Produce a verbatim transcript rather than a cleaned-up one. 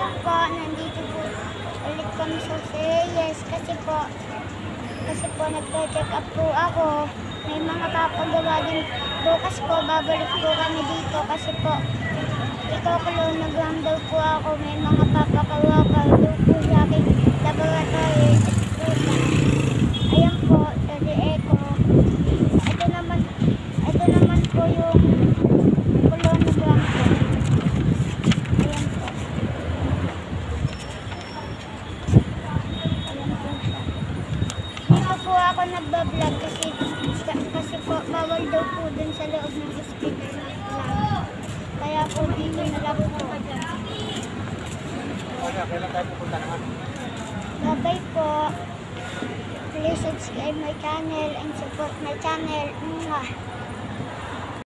Ayun po, nandito po ulit kami sa Reyes kasi po, kasi po nagpe-check up po ako. May mga papagawa din. Bukas po, babalik po kami dito kasi po, ikukulong daw po ako. May mga papagawa pa daw po sa akin laboratory. Ayan po, tadi eco. Ito naman, ito naman po yung colonogram ko. Ayan po. Ayan po siya. Dito po ako nagbablog kasi kasi po bawal daw po dun sa loob ng hospital lang. Kaya po dito na lang po. Kailan tayo pupunta naman? Bye po. Please subscribe my channel and support my channel. Mwah.